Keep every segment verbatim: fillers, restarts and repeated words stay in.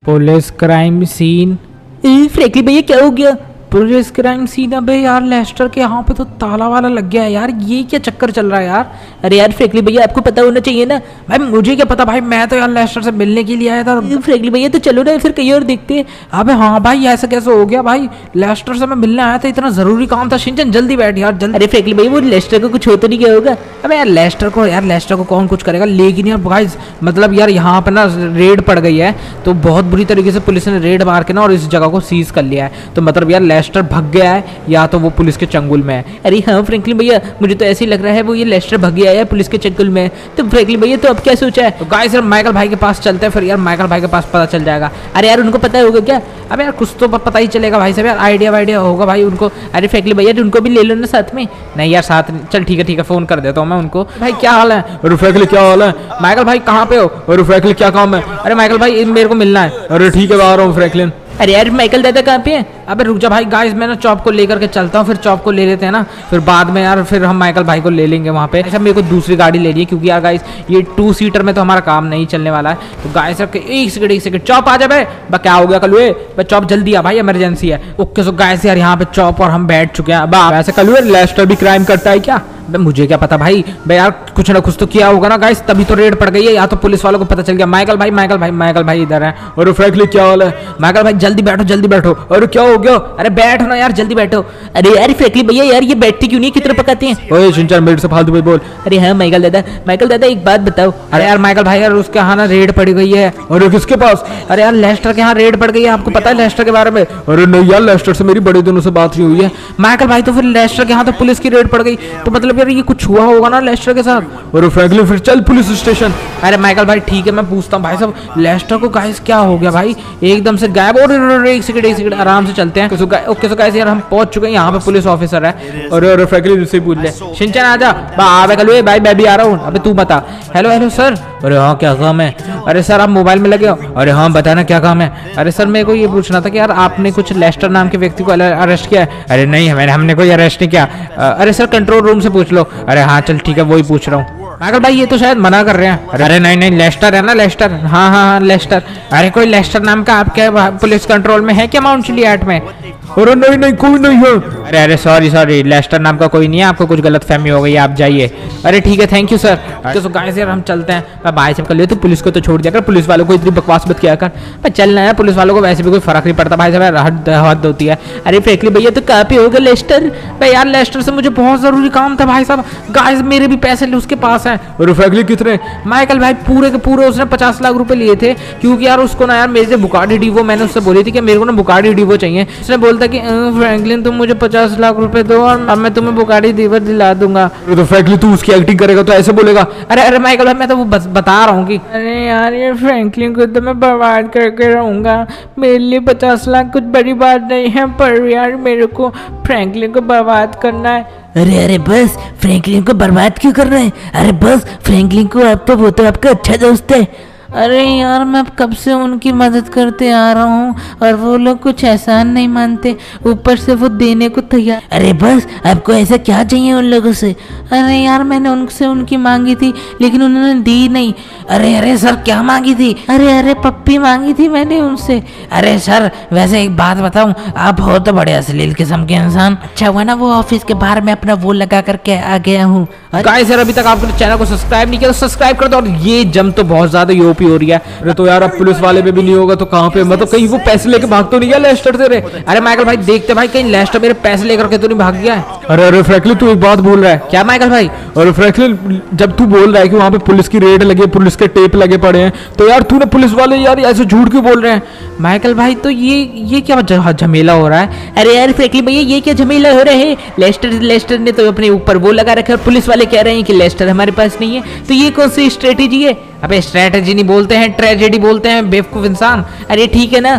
Police crime scene. Franklin भैया क्या हो गया? Police crime scene. अबे यार लेस्टर के यहाँ पे तो ताला वाला लग गया है यार, ये क्या चक्कर चल रहा है यार। अरे यार फ्रैंकलिन भैया आपको पता होना चाहिए ना। भाई मुझे क्या पता भाई, मैं तो यार लेस्टर से मिलने के लिए आया था। फ्रैंकलिन भैया तो चलो ना फिर कहीं और देखते हैं। अबे हाँ भाई ऐसा कैसे हो गया भाई, लेस्टर से मैं मिलने आया था, इतना जरूरी काम था। शिनचैन जल्दी बैठ यार जल्दी। अरे फ्रैंकलिन भैया वो लेस्टर को कुछ हो तो नहीं गया होगा? अबे यार लेस्टर को यार लेस्टर को कौन कुछ करेगा, लेकिन यार गाइस मतलब यार यहाँ पे ना रेड पड़ गई है, तो बहुत बुरी तरीके से पुलिस ने रेड मार के ना और इस जगह को सीज कर लिया है। तो मतलब यार लेस्टर भग गया है या तो वो पुलिस के चंगुल में है। अरे हाँ फ्रैंकलिन भैया मुझे तो ऐसे ही लग रहा है वो ये लेस्टर भग गया है पुलिस के चंगुल में। तो फ्रैंकलिन भैया तो अब क्या सोचा है? तो गाइस यार माइकल भाई के पास चलते हैं, फिर यार माइकल भाई के पास पता चल जाएगा। अरे यार उनको पता होगा क्या? अब यार कुछ तो पता ही चलेगा भाई साहब, यार आइडिया वाइडिया होगा भाई उनको। अरे फ्रैंकलिन भैया उनको भी ले लो ना साथ में। नहीं यार साथ चल ठीक है ठीक है, फोन कर देता हूँ मैं उनको। भाई क्या हाल है? अरे फ्रैंकलिन क्या हाल है? माइकल भाई कहाँ पे हो? अरे फ्रैंकलिन क्या काम है? अरे माइकल भाई मेरे को मिलना है। अरे ठीक है आ रहा हूँ फ्रैंकलिन। अरे यार माइकल दादा कहाँ पे है? अबे रुक जा भाई, गाइस मैं ना चॉप को लेकर के चलता हूँ, फिर चॉप को ले लेते हैं ना, फिर बाद में यार फिर हम माइकल भाई को ले लेंगे वहाँ पे। ऐसा मेरे को दूसरी गाड़ी ले ली है क्योंकि यार गाइस ये टू सीटर में तो हमारा काम नहीं चलने वाला है। तो गाइस एक सेकंड एक सेकंड चॉप आ जा भाई। बा क्या हो गया कलुए? बा चॉप जल्दी आ भाई, इमरजेंसी है। ओके सो गाइस यार यहाँ पे चॉप और हम बैठ चुके हैं। अब ऐसे कलुए लेस्टर भी क्राइम करता है क्या? मुझे क्या पता भाई, भाई यार कुछ ना कुछ तो किया होगा ना गाइस, तभी तो रेड पड़ गई है, या तो पुलिस वालों को पता चल गया। माइकल भाई माइकल भाई माइकल भाई इधर है। और फ्रैंकलिन क्या हाल है? माइकल भाई जल्दी बैठो जल्दी बैठो। अरे क्या हो गया? अरे बैठो ना यार जल्दी बैठो। अरे यार फ्रैंकलिन भैया यार ये बैठते क्यों नहीं, कितना पकाते हैं? ओए शिनचैन मेरे से फालतू में बोल। अरे हाँ माइकल दादा माइकल दादा एक बात बताओ। अरे यार माइकल भाई यार उसके यहाँ ना रेड पड़ गई है। अरे किसके पास? अरे यार लेस्टर के यहाँ रेड पड़ गई है, आपको पता है लेस्टर के बारे में? अरे नहीं यार लेस्टर से मेरी बड़े दिनों से बात नहीं हुई है। माइकल भाई तो फिर लेस्टर के यहाँ तो पुलिस की रेड पड़ गई, तो मतलब यार ये कुछ हुआ होगा ना लेस्टर के साथ। और फ्रैंकलिन फिर चल पुलिस स्टेशन। अरे माइकल भाई ठीक है मैं पूछता हूँ भाई साहब लेस्टर को गाइस क्या हो गया भाई, एकदम से गायब। और एक सेकंड एक सेकंड आराम से चलते हैं। ओके सो गाइस यार हम पहुंच चुके हैं, यहाँ पे पुलिस ऑफिसर है। और और फ्रैंकलिन से पूछ ले। शिनचैन आजा बा कल भाई मैं भी आ रहा हूँ। अबे तू बता। Hello hello sir. अरे हाँ क्या काम है? अरे सर आप मोबाइल में लगे हो? अरे हाँ बताना क्या काम है? अरे सर मेरे को ये पूछना था कि यार आपने कुछ लेस्टर नाम के व्यक्ति को अरेस्ट किया है? अरे नहीं मैंने हमने कोई अरेस्ट नहीं किया। अरे सर कंट्रोल रूम से पूछ लो। अरे हाँ चल ठीक है वही पूछ रहा हूँ। माइकल भाई ये तो शायद मना कर रहे हैं। अरे नहीं नहीं लेस्टर है ना लेस्टर। हाँ हाँ हाँ लेस्टर। अरे कोई लेस्टर नाम का आपके पुलिस कंट्रोल में है क्या माउंट चिलियाट में? अरे नहीं नहीं कोई नहीं है। अरे अरे सॉरी सॉरी लेस्टर नाम का कोई नहीं है, आपको कुछ गलत फहमी हो गई, आप जाइए। अरे ठीक है थैंक यू सर। तो गाइस यार हम चलते हैं। भाई साहब कर लिए तो पुलिस को तो छोड़ दिया कर, पुलिस वालों को इतनी बकवास मत किया कर। भाई चलना है, पुलिस वालों को वैसे भी कोई फर्क नहीं पड़ता भाई साहब, हद हद होती है। अरे फ्रैंकलिन भैया तो कहाँ पे होगा लेस्टर? भाई यार लेस्टर से मुझे बहुत जरूरी काम था भाई साहब, गाइस मेरे भी पैसे उसके पास है। और फ्रैंकलिन कितने? माइकल भाई पूरे के पूरे उसने पचास लाख रुपए लिए थे, क्योंकि यार उसको ना यार मेरे से बुगाटी डिवो, मैंने उससे बोली थी कि मेरे को ना बुगाटी डिवो चाहिए। उसने बोलता कि फ्रैंकलिन तुम मुझे पचास लाख रुपए दो और अब मैं तुम्हें बुगाटी डिवो दिला दूंगा। तो फ्रैंकलिन तू उसकी एक्टिंग करेगा तो ऐसे बोलेगा? अरे अरे माइकल भाई मैं तो वो बस बता रहा हूँ कि अरे यार ये फ्रैंकलिन को तो मैं बर्बाद करके रहूंगा, मेरे लिए पचास लाख कुछ बड़ी बात नहीं है, पर यार मेरे को फ्रैंकलिन को बर्बाद करना है। अरे अरे बस फ्रैंकलिन को बर्बाद क्यों कर रहे हैं? अरे बस फ्रैंकलिन को आप तो वो तो आपका अच्छा दोस्त है। अरे यार मैं कब से उनकी मदद करते आ रहा हूँ और वो लोग कुछ एहसान नहीं मानते, ऊपर से वो देने को तैयार। अरे बस आपको ऐसा क्या चाहिए उन लोगों से? अरे यार मैंने उनसे उनकी मांगी थी लेकिन उन्होंने दी नहीं। अरे अरे सर क्या मांगी थी? अरे अरे पप्पी मांगी थी मैंने उनसे। अरे सर वैसे एक बात बताऊं, आप हो तो बड़े अश्लील किस्म के इंसान। अच्छा हुआ ना वो ऑफिस के बाहर में अपना वो लगा करके आ गया हूँ। गाइस यार अभी तक आपने चैनल को सब्सक्राइब नहीं किया तो सब्सक्राइब कर दो। और ये जम तो बहुत ज्यादा यूपी हो रही है। अरे तो यार अब पुलिस वाले पे भी नहीं होगा तो कहाँ पे, मतलब कहीं वो पैसे लेके भाग तो नहीं गया लेस्टर से रे? अरे माइकल भाई देखते भाई कहीं लेस्टर मेरे पैसे लेकर के तो नहीं भाग गया है? अरे अरे फ्रैंकलिन तू एक बात बोल रहा है क्या माइकल भाई? अरे फ्रैंकलिन जब तू बोल रहा है कि वहाँ पे पुलिस की रेड लगी, पुलिस के टेप लगे पड़े हैं, तो यार तूने पुलिस वाले यार ऐसे झूठ क्यों बोल रहे हैं? माइकल भाई तो ये ये क्या झमेला हो रहा है? अरे यार फ्रैंकलिन भैया ये क्या झमेला हो रहा है? लेस्टर लेस्टर ने तो अपने ऊपर वो लगा रखा है, पुलिस वाले कह रहे हैं कि लेस्टर हमारे पास नहीं है, तो ये कौन सी स्ट्रेटेजी है? अबे स्ट्रेटेजी नहीं बोलते हैं ट्रेजेडी बोलते हैं बेवकूफ इंसान। अरे ठीक है ना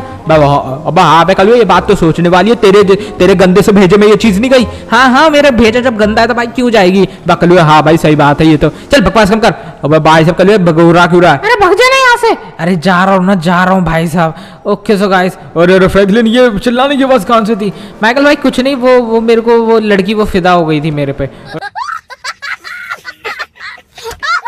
अब हाँ कल ये बात तो सोचने वाली है, तेरे तेरे गंदे से भेजे में ये चीज नहीं गई। हाँ हाँ मेरा भेजा जब गंदा है तो भाई क्यों जाएगी बकलू? हाँ भाई सही बात है ये तो। चल बकवास कम कर। अब भाई साहब कल बगोरा क्यों रहा है? अरे भग जाना यहाँ से। अरे जा रहा हूँ ना जा रहा हूँ भाई साहब। Okay so guys. और फ्रैंकलिन ये चिल्लाने की आवाज कौन सी थी? माइकल भाई कुछ नहीं, वो वो मेरे को वो लड़की वो फिदा हो गई थी मेरे पे।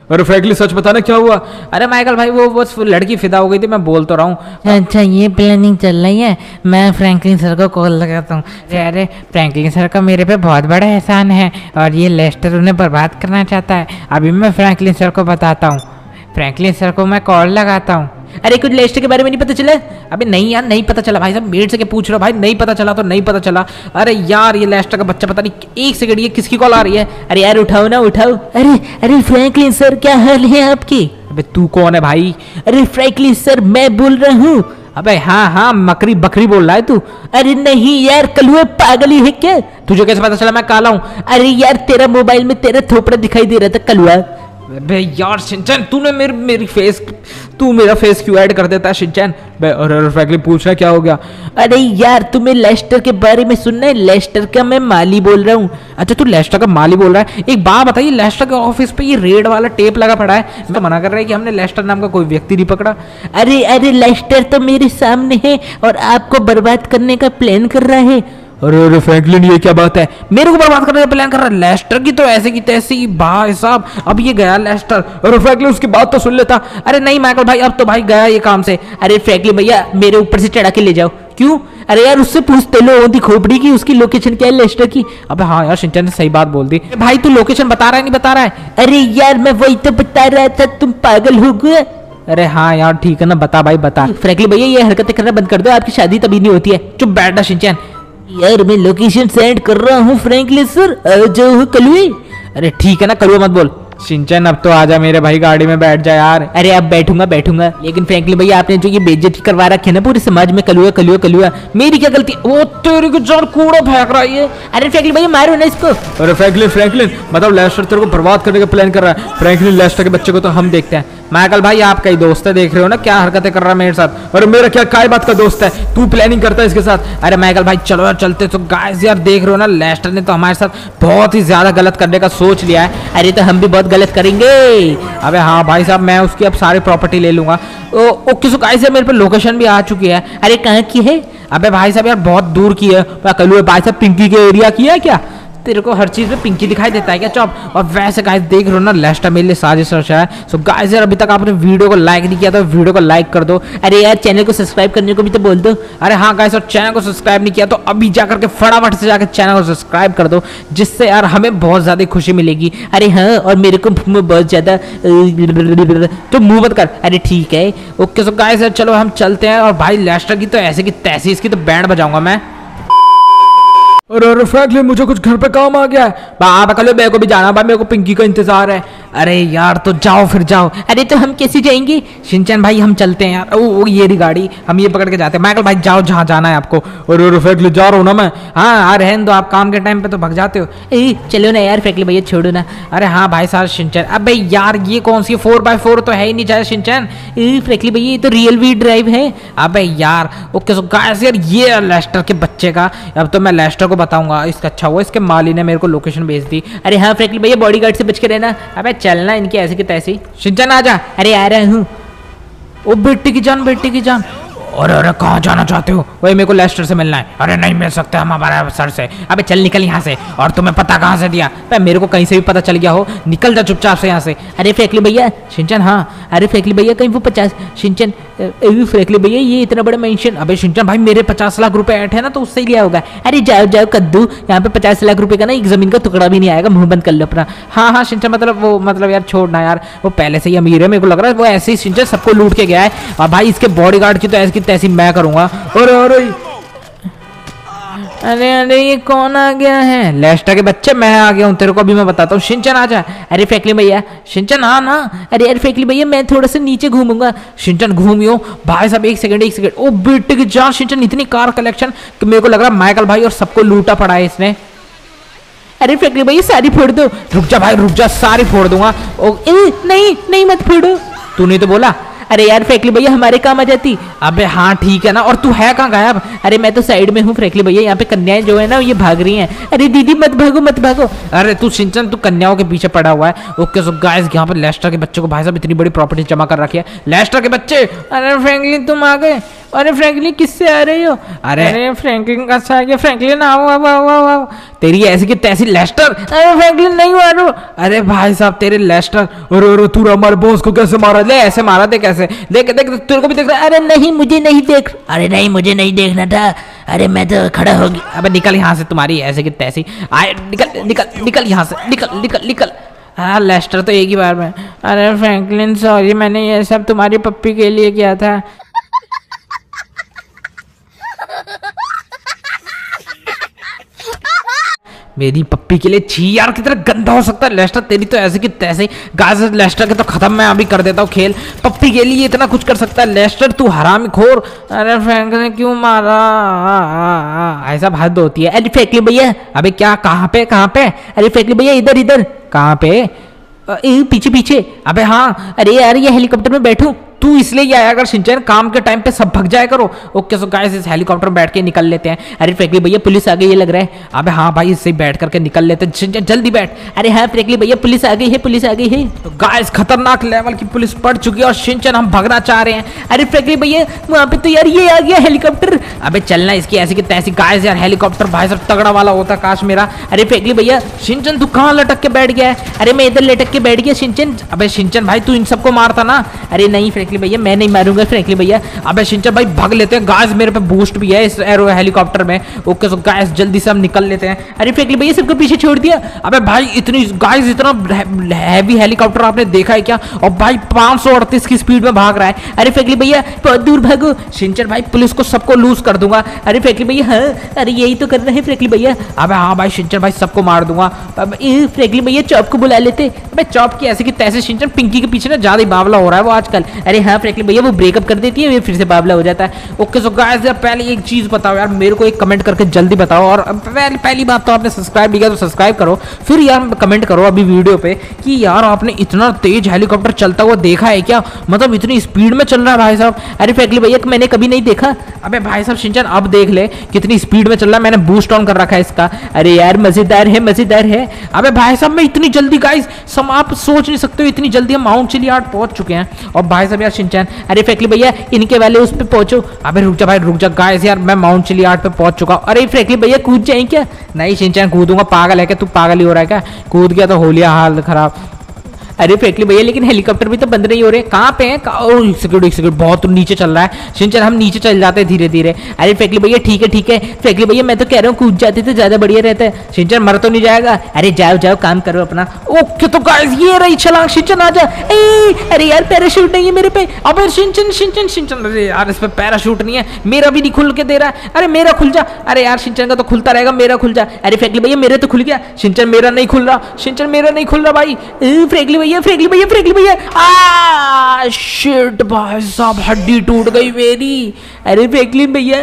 अरे फ्रैंकलिन सच बताना क्या हुआ? अरे माइकल भाई वो वो लड़की फिदा हो गई थी, मैं बोल तो रहा हूँ। अच्छा ये प्लानिंग चल रही है, मैं फ्रैंकलिन सर को कॉल लगाता हूँ। अरे फ्रैंकलिन सर का मेरे पे बहुत बड़ा एहसान है और ये लेस्टर उन्हें बर्बाद करना चाहता है। अभी मैं फ्रैंकलिन सर को बताता हूँ, फ्रैंकलिन सर को मैं कॉल लगाता हूँ। अरे कुछ लेस्टर के बारे में नहीं पता चला? अबे नहीं यार नहीं पता चला भाई साहब, मेड से क्या पूछ रहे हो भाई? नहीं पता चला तो नहीं पता चला। अरे यार ये लेस्टर का बच्चा पता नहीं, एक सेकंड ये किसकी कॉल आ रही है? अरे यार उठाओ ना उठाओ। अरे अरे फ्रैंकलिन सर क्या हाल है आपकी? अबे तू कौन है भाई? अरे फ्रैंकलिन सर मैं बोल रहा हूँ। अबे हाँ हाँ मकरी बकरी बोल रहा है तू? अरे नहीं यार कलुआ पागल ही है क्या? तुझे कैसे पता चला मैं काला हूँ? अरे यार तेरा मोबाइल में तेरा थोपड़ा दिखाई दे रहा था कलुआ। बे यार शिनचैन तूने मेरी मेरी फेस तू मेरा फेस क्यों ऐड कर देता है शिनचैन? बे अरे फ्रैंकलिन पूछ रहा क्या हो गया? अरे यार तुम्हें लेस्टर के बारे में सुनना है? लेस्टर का मैं माली बोल रहा हूँ। अच्छा तू लेस्टर का माली बोल रहा है? एक बात बताइए, लेस्टर के ऑफिस पे ये रेड वाला टेप लगा पड़ा है, मैं मना कर रहा है कि हमने लेस्टर नाम का कोई व्यक्ति नहीं पकड़ा। अरे अरे लेस्टर तो मेरे सामने है और आपको बर्बाद करने का प्लान कर रहा है। अरे अरे फ्रैंकलिन ये क्या बात है? मेरे को बर्बाद करने का प्लान कर रहा है? लेस्टर की तो ऐसे की तैसी भाई साहब, अब ये गया लेस्टर। अरे फ्रैंकलिन उसकी बात तो सुन लेता। अरे नहीं माइकल भाई अब तो भाई गया ये काम से। अरे फ्रैंकलिन भैया मेरे ऊपर से चढ़ा के ले जाओ। क्यों? अरे यार उससे पूछते लो दी खोपड़ी की उसकी लोकेशन क्या है लेस्टर की। अबे हाँ यार शिनचैन ने सही बात बोल दी। भाई तू लोकेशन बता रहा है नहीं बता रहा है? अरे यार मैं वही तो बता रहा था, तुम पागल हो गए। अरे हाँ यार ठीक है ना, बता भाई बता। फ्रैंकलिन भैया ये हरकतें करना बंद कर दो, आपकी शादी तभी नहीं होती है। चुप बैठना शिनचैन। यार मैं लोकेशन सेंड कर रहा हूँ फ्रैंकलिन सर, आ जाओ कलुए। अरे ठीक है ना कलुआ मत बोल। शिनचैन अब तो आजा मेरे भाई, गाड़ी में बैठ जा यार। अरे अब बैठूंगा बैठूंगा, लेकिन फ्रैंकलिन भैया आपने जो ये बेइज्जती करवा रखी है ना पूरे समाज में, कलुआ कलुआ कलुआ, मेरी क्या गलती? वो तेरे को जान कूड़ा फेंक रहा है ये। अरे फ्रैंकलिन भैया मारो ना इसको। अरे फ्रैंकलिन फ्रैंकलिन मतलब लेस्टर तेरे को बर्बाद करने का प्लान कर रहा है। फ्रैंकलिन लेस्टर के बच्चे को तो हम देखते हैं। माइकल भाई आपका ही दोस्त है, देख रहे हो ना क्या हरकतें कर रहा है मेरे साथ। और मेरा क्या काय बात का दोस्त है, तू प्लानिंग करता है इसके साथ? अरे माइकल भाई चलो यार चलते। तो गाइस यार देख रहे हो ना लेस्टर ने तो हमारे साथ बहुत ही ज्यादा गलत करने का सोच लिया है। अरे तो हम भी बहुत गलत करेंगे। अबे हाँ भाई साहब मैं उसकी अब सारी प्रॉपर्टी ले लूंगा। ओके सो गाइस मेरे पे लोकेशन भी आ चुकी है। अरे कहाँ की है? अबे भाई साहब यार बहुत दूर की है। कलुए भाई साहब पिंकी के एरिया की है क्या? तेरे को हर चीज में पिंकी दिखाई देता है क्या चौप? और वैसे गाइस देख रहे हो ना लेस्टर मेरे लिए साजिश रचा है। सो गाइस यार अभी तक आपने वीडियो को लाइक नहीं किया तो वीडियो को लाइक कर दो। अरे यार चैनल को सब्सक्राइब करने को भी तो बोल दो। अरे हाँ गाइस और चैनल को सब्सक्राइब नहीं किया तो अभी जाकर के फटाफट से जाकर चैनल को सब्सक्राइब कर दो, जिससे यार हमें बहुत ज्यादा खुशी मिलेगी। अरे हाँ और मेरे को बहुत ज्यादा तो मुंह मत कर। अरे ठीक है ओके सो गाइस यार चलो हम चलते हैं। और भाई लेस्टर की तो ऐसे की तैसी इसकी तो बैंड बजाऊंगा मैं। अरे अरे फ्रैंकलिन मुझे कुछ घर पे काम आ गया है। बाबा कल मेरे को भी जाना भाई, मेरे को पिंकी का इंतजार है। अरे यार तो जाओ फिर जाओ। अरे तो हम कैसे जाएंगे? शिनचैन भाई हम चलते हैं यार। ओ, ओ ये रही गाड़ी, हम ये पकड़ के जाते हैं। माइकल भाई जाओ जहाँ जाना है आपको। अरे अरे फ्रैंकलिन जा रहा हूँ ना मैं। हाँ हाँ रहने दो, आप काम के टाइम पे तो भग जाते हो। ए, चलो ना यार फ्रैंकलिन भैया छोड़ो ना। अरे हाँ भाई साहब शिनचैन। अबे यार ये कौन सी फोर बाय फोर तो है ही नहीं चाहे शिनचैन। फ्रैंकलिन भैया ये तो रियल वी ड्राइव है। अबे यार ओके सो गाइस यार ये लेस्टर के बच्चे का, अब तो मैं लेस्टर को बताऊंगा। इसका अच्छा हुआ इसके माली ने मेरे को लोकेशन भेज दी। अरे हाँ फ्रैंकलिन भैया बॉडीगार्ड से बच के रहना। अबे चलना इनकी ऐसे की तैसी। शिनचैन आजा। अरे आ रहा हूँ। ओ बेटी की जान बेटी की जान। अरे अरे कहाँ जाना चाहते हो? वही मेरे को लेस्टर से मिलना है। अरे नहीं मिल सकते हम हमारे सर से। अबे चल निकल यहाँ से। और तुम्हें पता कहाँ से दिया? भाई मेरे को कहीं से भी पता चल गया हो, निकल जा चुपचाप से यहाँ से। अरे फ्रैंकलिन भैया। शिनचैन हाँ। अरे फ्रैंकलिन भैया कहीं वो पचास शिनचैन फ्रैंकलिन भैया ये इतना बड़ा मेंशन। अबे शिनचैन भाई मेरे पचास लाख रुपए ऐट है ना तो उससे ही लिया होगा। अरे जाओ जाओ कद्दू, यहाँ पे पचास लाख रुपए का ना एक जमीन का टुकड़ा भी नहीं आएगा, मुंह बंद कर लो अपना। हाँ हाँ शिनचैन मतलब वो मतलब यार छोड़ना यार, वो पहले से ही अमीर है मेरे को लग रहा है। वो ऐसे ही शिनचैन सबको लूट के गया है। और भाई इसके बॉडीगार्ड की तो ऐसी की तैसी मैं करूंगा। अरे अरे अरे अरे ये कौन आ गया है? लेस्टर के बच्चे मैं आ गया हूँ, तेरे को अभी मैं बताता हूँ। शिनचैन आ जा। अरे फ्रैंकलिन भैया। शिनचैन हाँ ना। अरे यार फ्रैंकलिन भैया मैं थोड़ा सा नीचे घूमूंगा। शिनचैन घूमियो भाई साहब। एक सेकंड एक सेकंड। ओ बेटे की जान शिनचैन इतनी कार कलेक्शन कि मेरे को लग रहा है माइकल भाई और सबको लूटा पड़ा है इसने। अरे फ्रैंकलिन भैया सारी फोड़ दो। रुक जा भाई रुक जा, सारी फोड़ दूंगा। ओ ए, नहीं नहीं मत फोड़ो। तूने तो बोला। अरे यार फ्रैंकलिन भैया हमारे काम आ जाती। अबे हाँ ठीक है ना। और तू है कहाँ गायब? अरे मैं तो साइड में हूँ फ्रैंकलिन भैया, यहाँ पे कन्याएं जो है ना ये भाग रही हैं। अरे दीदी मत भागो मत भागो। अरे तू शिनचैन तू कन्याओं के पीछे पड़ा हुआ है। ओके सो गाइस यहाँ पर लेस्टर के बच्चे को भाई साहब इतनी बड़ी प्रॉपर्टी जमा कर रखी है। लेस्टर के बच्चे। अरे फ्रैंकलिन तुम आ गए। अरे फ्रैंकलिन किससे आ रही हो? अरे अरे फ्रैंकलिन का सा गया। फ्रैंकलिन आओ आओ आओ आओ आओ। तेरी ऐसी की तैसी लेस्टर। अरे फ्रैंकलिन नहीं मारो। अरे भाई साहब तेरे लेस्टर। अरे अरे तू हमारे बॉस को कैसे मारा? ले ऐसे मारा दे कैसे? देख देख तेरे को भी देख रहा है। अरे नहीं मुझे नहीं देख। अरे नहीं मुझे नहीं देखना था। अरे मैं तो खड़ा हो गया। अबे निकल यहाँ से, तुम्हारी ऐसे की तैसी। आए निकल निकल निकल यहाँ से, निकल निकल निकल। हाँ लेस्टर तो एक ही बार में। अरे फ्रैंकलिन सॉरी, मैंने ये सब तुम्हारी पप्पी के लिए किया था। मेरी पप्पी के लिए? छी यार कितना गंदा हो सकता है लेस्टर, तेरी तो ऐसे की तैसे। गाइस लेस्टर के तो खत्म, मैं अभी कर देता हूँ खेल। पप्पी के लिए इतना कुछ कर सकता है लेस्टर, तू हरामखोर। अरे फ्रैंक ने क्यों मारा? ऐसा हद होती है। अरे फ्रैंकलिन भैया। अबे क्या? कहाँ पे कहाँ पे? अरे फ्रैंकलिन भैया इधर इधर। कहाँ पे? ए, पीछे पीछे। अबे हाँ। अरे यार ये हेलीकॉप्टर में बैठूं? तू इसलिए ही आया, अगर शिनचैन काम के टाइम पे सब भग जाया करो। ओके सो गाइस इस हेलीकॉप्टर में बैठ के निकल लेते हैं। अरे फ्रैंकलिन भैया पुलिस आ गई ये लग रहा है। अबे हाँ भाई इससे बैठ करके निकल लेते हैं। शिनचैन जल्दी बैठ। अरे हाँ फ्रैंकलिन भैया पुलिस आ गई है, पुलिस आ गई है। तो गाइस खतरनाक लेवल की पुलिस पड़ चुकी है और शिनचैन हम भगना चाह रहे हैं। अरे फ्रैंकलिन भैया वहाँ पे तो यार ये आ गया हेलीकॉप्टर। अबे चलना इसकी ऐसी की तैसी। गाइस यार हेलीकॉप्टर भाई साहब तगड़ा वाला होता काश मेरा। अरे फ्रैंकलिन भैया। शिनचैन तू कहाँ लटक के बैठ गया है? अरे मैं इधर लटक के बैठ गया शिनचैन। अबे शिनचैन भाई तू इन सबको मारता ना। अरे नहीं फ्रैंकलिन भैया मैं नहीं मारूंगा फ्रैंकलिन भैया। अबे शिनचैन भाई भाग लेते हैं। गाइस मेरे पे बूस्ट भी है इस एरो हेलीकॉप्टर में। ओके सो गाइस जल्दी से हम निकल लेते हैं। अरे फ्रैंकलिन भैया सबको पीछे छोड़ दिया। अबे भाई इतनी गाइस इतना हैवी हेलीकॉप्टर आपने देखा है क्या? और भाई पाँच सौ अड़तीस की स्पीड में भाग रहा है। अरे फ्रैंकलिन भैया बहुत दूर भागो। शिनचैन भाई पुलिस को सबको लूज कर दूंगा। अरे फ्रैंकलिन भैया हाँ। अरे यही तो कर रहे हैं फ्रैंकलिन भैया। अबे हाँ भाई शिनचैन भाई सबको मार दूंगा। फ्रैंकलिन भैया चॉप को बुला लेते। अबे चॉप की ऐसे की तैसे। शिनचैन पिंकी के पीछे ना ज्यादा ही बावला हो रहा है वो आजकल। अरे हाँ फ्रैंकलिन भैया वो ब्रेकअप कर देती है फिर से बावला हो जाता है। ओके सो गाइस यार पहले एक चीज बताओ यार मेरे को, एक कमेंट करके जल्दी बताओ। और पहली पहली बात तो आपने सब्सक्राइब नहीं किया तो सब्सक्राइब करो। फिर यार कमेंट करो अभी वीडियो पे कि यार आपने इतना तेज हेलीकॉप्टर चलता हुआ देखा है क्या? मतलब इतनी स्पीड में चल रहा है भाई साहब। अरे फ्रैंकलिन भैया मैंने कभी नहीं देखा। अबे भाई साहब शिनचैन अब देख ले कितनी स्पीड में चल रहा है। मैंने बूस्ट ऑन कर रखा है इसका। अरे यार मजेदार है मजेदार है। अबे भाई साहब मैं इतनी जल्दी गाइस सम आप सोच नहीं सकते हो इतनी जल्दी हम माउंट चिलियार्ड पहुंच चुके हैं। और भाई साहब यार शिनचैन। अरे फ्रैंकलिन भैया इनके वाले उस पे पहुंचो। अबे रुक जा भाई रुक जा। गाइस यार मैं माउंट चिलियार्ड पे पहुंच चुका हूं। अरे फ्रैंकलिन भैया कूद जाए क्या? नहीं शिनचैन कूदूंगा, पागल है क्या तू? पागल ही हो रहा है क्या? कूद गया तो हो लिया हाल खराब। अरे फ्रैंकलिन भैया लेकिन हेलीकॉप्टर भी तो बंद नहीं हो रहे। कहाँ पे है? सिक्योरिटी सिक्योरिटी बहुत नीचे चल रहा है। शिनचैन हम नीचे चल जाते हैं धीरे धीरे। अरे फ्रैंकलिन भैया ठीक है ठीक है। फ्रैंकलिन भैया मैं तो कह रहा हूँ कूद जाते तो ज्यादा बढ़िया रहता है। शिनचैन मर तो नहीं जाएगा? अरे जाओ जाओ काम करो अपना। ओके तो गाइस ये रही छलांग। शिनचैन आ जा। अरे यार पैराशूट नहीं है मेरे पे। अबे शिनचैन शिनचैन शिनचैन अरे यार इस पे पैराशूट नहीं है। मेरा भी नहीं खुल के दे रहा है। अरे मेरा खुल जा। अरे यार शिनचैन का तो खुलता रहेगा, मेरा खुल जा। अरे फ्रैंकलिन भैया मेरे तो खुल गया। शिनचैन मेरा नहीं खुल रहा। शिनचैन मेरा नहीं खुल रहा भाई। फ्रैंकलिन भैया फ्रैंकलिन भैया फ्रैंकलिन भैया। आ शिट भाई साहब हड्डी टूट गई मेरी। अरे फ्रैंकलिन भैया।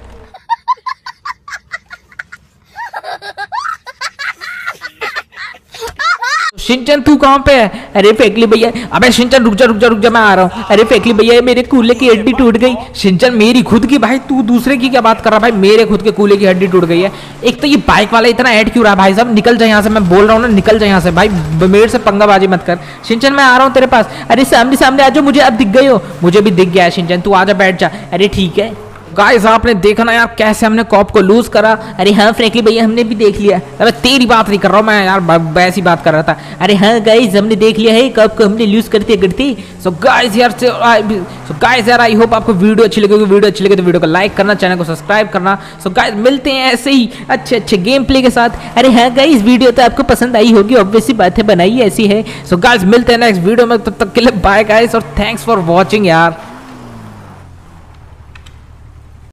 शिनचैन तू कहाँ पे है? अरे फ्रैंकलिन भैया। अबे शिनचैन रुक जा रुक जा रुक जा मैं आ रहा हूँ। अरे फ्रैंकलिन भैया मेरे कूल्हे की हड्डी टूट गई। शिनचैन मेरी खुद की भाई, तू दूसरे की क्या बात कर रहा है भाई? मेरे खुद के कूल्हे की हड्डी टूट गई है। एक तो ये बाइक वाला इतना ऐड क्यों रहा है भाई साहब? निकल जाए यहाँ से, मैं बोल रहा हूँ ना निकल जाए यहाँ से भाई। मेरे से पंगाबाजी मत कर। शिनचैन मैं आ रहा हूँ तेरे पास। अरे सामने सामने आ जाओ, मुझे अब दिख गए हो। मुझे भी दिख गया है शिनचैन, तू आजा बैठ जा। अरे ठीक है। गाइस आपने देखा ना यार कैसे हमने कॉप को लूज करा। अरे हाँ फ्रैंकलिन भैया हमने भी देख लिया। अबे तेरी बात नहीं कर रहा हूँ मैं यार, वैसी बात कर रहा था। अरे हाँ गाइस हमने देख लिया है कॉप को हमने लूज करते करते। सो गाइस यार सो गाइस यार आई होप आपको वीडियो अच्छी लगी। वीडियो अच्छी लगी तो वीडियो को लाइक करना, चैनल को सब्सक्राइब करना। सो गाइस मिलते हैं ऐसे ही अच्छे अच्छे गेम प्ले के साथ। अरे हाँ गाइस वीडियो तो आपको पसंद आई होगी, ऑब्वियसली बात है, बनाई ऐसी है। सो गाइस मिलते हैं नेक्स्ट वीडियो में, तब तक के लिए बाय गाइस और थैंक्स फॉर वॉचिंग यार।